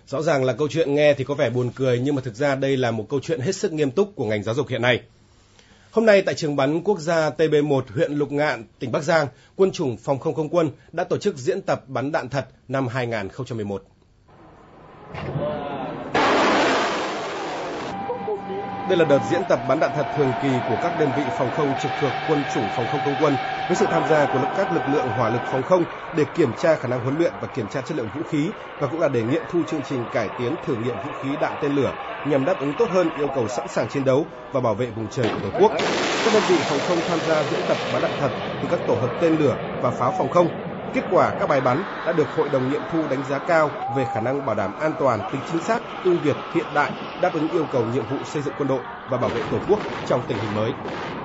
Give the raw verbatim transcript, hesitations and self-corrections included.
Rõ ràng là câu chuyện nghe thì có vẻ buồn cười, nhưng mà thực ra đây là một câu chuyện hết sức nghiêm túc của ngành giáo dục hiện nay. Hôm nay tại trường bắn quốc gia T B một, huyện Lục Ngạn, tỉnh Bắc Giang, Quân chủng Phòng không Không quân đã tổ chức diễn tập bắn đạn thật năm hai nghìn không trăm mười một. Đây là đợt diễn tập bắn đạn thật thường kỳ của các đơn vị phòng không trực thuộc Quân chủng Phòng không Không quân với sự tham gia của các lực lượng hỏa lực phòng không để kiểm tra khả năng huấn luyện và kiểm tra chất lượng vũ khí, và cũng là để nghiệm thu chương trình cải tiến thử nghiệm vũ khí đạn tên lửa nhằm đáp ứng tốt hơn yêu cầu sẵn sàng chiến đấu và bảo vệ vùng trời của Tổ quốc. Các đơn vị phòng không tham gia diễn tập bắn đạn thật từ các tổ hợp tên lửa và pháo phòng không. Kết quả các bài bắn đã được Hội đồng nghiệm thu đánh giá cao về khả năng bảo đảm an toàn, tính chính xác, ưu việt, hiện đại, đáp ứng yêu cầu nhiệm vụ xây dựng quân đội và bảo vệ Tổ quốc trong tình hình mới.